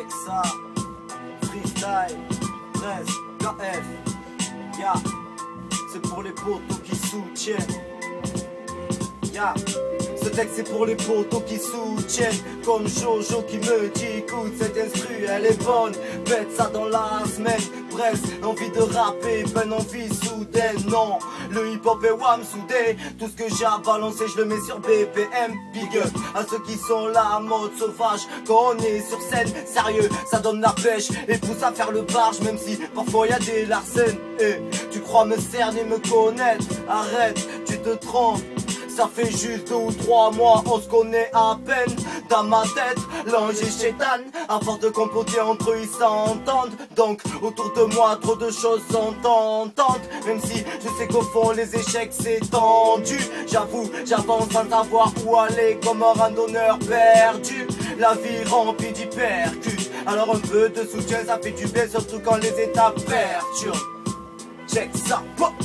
Check ça, freestyle, 13, KF, ya, c'est pour les potos qui soutiennent. Ya, ce texte c'est pour les potos qui soutiennent. Comme Jojo qui me dit écoute cette instru elle est bonne. Pète ça dans la semaine. Bref, envie de rapper, peine envie soudaine. Non, le hip hop est wham soudé. Tout ce que j'ai à balancer je le mets sur BPM. Big up à ceux qui sont là en mode sauvage. Quand on est sur scène, sérieux, ça donne la pêche et pousse à faire le barge. Même si parfois y a des larcènes. Et tu crois me cerner, me connaître. Arrête, tu te trompes. Ça fait juste 2 ou 3 mois, on se connaît à peine. Dans ma tête, l'ange et Chétan, à force de comploter entre eux, ils s'entendent. Donc, autour de moi, trop de choses sont tentantes. Même si je sais qu'au fond, les échecs, c'est tendu. J'avoue, j'avance sans savoir où aller, comme un randonneur perdu. La vie remplie d'hypercute. Alors un peu de soutien, ça fait du bien, surtout quand les étapes perturbent. Check ça,